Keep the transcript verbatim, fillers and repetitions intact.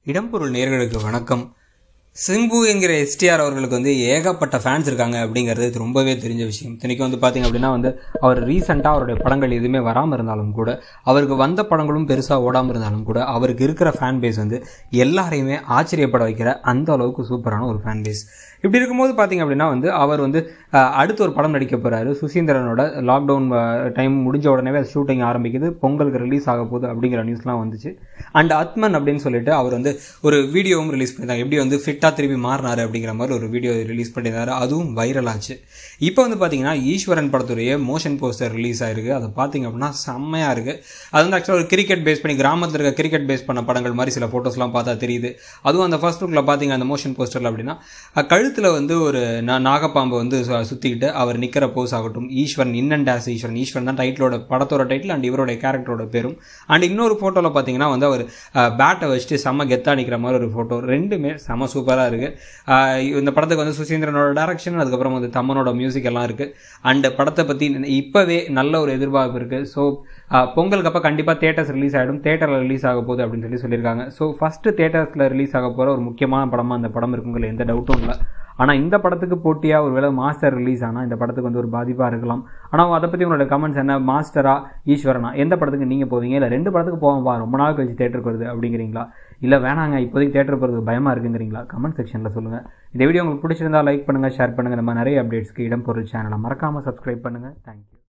இடம்பொருள் நேயர்களுக்கு வணக்கம். சிம்பு என்கிற S T R அவர்களுக்கு வந்து ஏகப்பட்ட ஃபேன்ஸ் இருக்காங்க அப்படிங்கிறது ரொம்பவே தெரிஞ்ச விஷயம். இன்றைக்கி வந்து பார்த்திங்க அப்படின்னா வந்து அவர் ரீசெண்டாக அவருடைய படங்கள் எதுவுமே வராமல் இருந்தாலும் கூட, அவருக்கு வந்த படங்களும் பெருசாக ஓடாமல் இருந்தாலும் கூட, அவருக்கு இருக்கிற ஃபேன் பேஸ் வந்து எல்லாரையுமே ஆச்சரியப்பட வைக்கிற அந்த அளவுக்கு சூப்பரான ஒரு ஃபேன் பேஸ். இப்படி இருக்கும்போது பார்த்திங்க அப்படின்னா வந்து அவர் வந்து அடுத்து ஒரு படம் நடிக்க போகிறாரு. சுசீந்திரனோட லாக்டவுன் டைம் முடிஞ்ச உடனே ஷூட்டிங் ஆரம்பிக்குது, பொங்கலுக்கு ரிலீஸ் ஆக போகுது அப்படிங்கிற நியூஸ்லாம் வந்துச்சு. அண்ட் அத்மன் அப்படின்னு சொல்லிட்டு அவர் வந்து ஒரு வீடியோவும் ரிலீஸ் பண்ணியிருந்தாங்க. எப்படி வந்து ஃபிட்டாக திருப்பி மாறினாரு அப்படிங்கிற மாதிரி ஒரு வீடியோ ரிலீஸ் பண்ணியிருந்தாரு. அதுவும் வைரல் ஆச்சு. இப்போ வந்து பார்த்தீங்கன்னா ஈஸ்வரன் படத்துடைய மோஷன் போஸ்டர் ரிலீஸ் ஆயிருக்கு. அதை பார்த்தீங்க அப்படின்னா செம்மையாக இருக்குது. அது வந்து ஆக்சுவலாக ஒரு கிரிக்கெட் பேஸ் பண்ணி கிராமத்தில் இருக்க கிரிக்கெட் பேஸ் பண்ண படங்கள் மாதிரி சில ஃபோட்டோஸ்லாம் பார்த்தா தெரியுது. அதுவும் அந்த ஃபர்ஸ்ட் லுக்கில் பார்த்தீங்க அந்த மோஷன் போஸ்டரில் அப்படின்னா கழுத்தில் வந்து ஒரு நாகப்பாம்பை வந்து சுற்றிக்கிட்டு அவர் நிற்கிற போஸ் ஆகட்டும், ஈஸ்வரன் இன் அண்ட் ஆஸ் ஈஸ்வரன் ஈஸ்வரன் தான் டைட்டிலோட படத்தோட டைட்டில் அண்ட் இவருடைய கேரக்டரோட பேரும். அண்ட் இன்னொரு ஃபோட்டோவில் பார்த்தீங்கன்னா வந்து அவர் பேட்டை வச்சுட்டு செம்ம கெத்தாக நிற்கிற மாதிரி ஒரு ஃபோட்டோ. ரெண்டுமே செம்ம சூப்பராக இருக்குது. இந்த படத்துக்கு வந்து சுசீந்திரனோட டைரக்ஷன், அதுக்கப்புறம் வந்து தமனோட மியூசிக் எல்லாம் இருக்குது. அண்ட் படத்தை பற்றி இப்போவே நல்ல ஒரு எதிர்பார்ப்பு இருக்குது. ஸோ பொங்கலுக்கு அப்போ கண்டிப்பாக தேட்டர்ஸ் ரிலீஸ் ஆகிடும், தேட்டரில் ரிலீஸ் ஆக போகுது அப்படின்னு சொல்லி சொல்லியிருக்காங்க. ஸோ ஃபஸ்ட்டு தேட்டர்ஸில் ரிலீஸ் ஆக போகிற ஒரு முக்கியமான படமாக அந்த படம் இருக்குங்கிற எந்த டவுட்டும் இல்லை. ஆனால் இந்த படத்துக்கு போட்டியாக ஒரு வேளை மாஸ்டர் ரிலீஸ் ஆனால் இந்த படத்துக்கு வந்து ஒரு பாதிப்பாக இருக்கலாம். ஆனால் அதை பற்றி உங்களோட கமெண்ட்ஸ் என்ன? மாஸ்டரா ஈஸ்வரனா எந்த படத்துக்கு நீங்கள் போவீங்க? இல்லை ரெண்டு படத்துக்கு போவோம்பா ரொம்ப நாள் கழிச்சு தேட்டருக்கு வருது அப்படிங்கிறீங்களா? இல்லை வேணாங்க இப்போதைக்கு தேட்டர் போகிறதுக்கு பயமாக இருக்குங்கிறீங்களா? கமெண்ட் செக்ஷனில் சொல்லுங்கள். இந்த வீடியோ உங்களுக்கு பிடிச்சிருந்தா லைக் பண்ணுங்கள், ஷேர் பண்ணுங்கள். நம்ம நிறைய அப்டேட்ஸ்க்கு இடம்பொருள் சேனலை மறக்காமல் சப்ஸ்கிரைப் பண்ணுங்கள். தேங்க்யூ.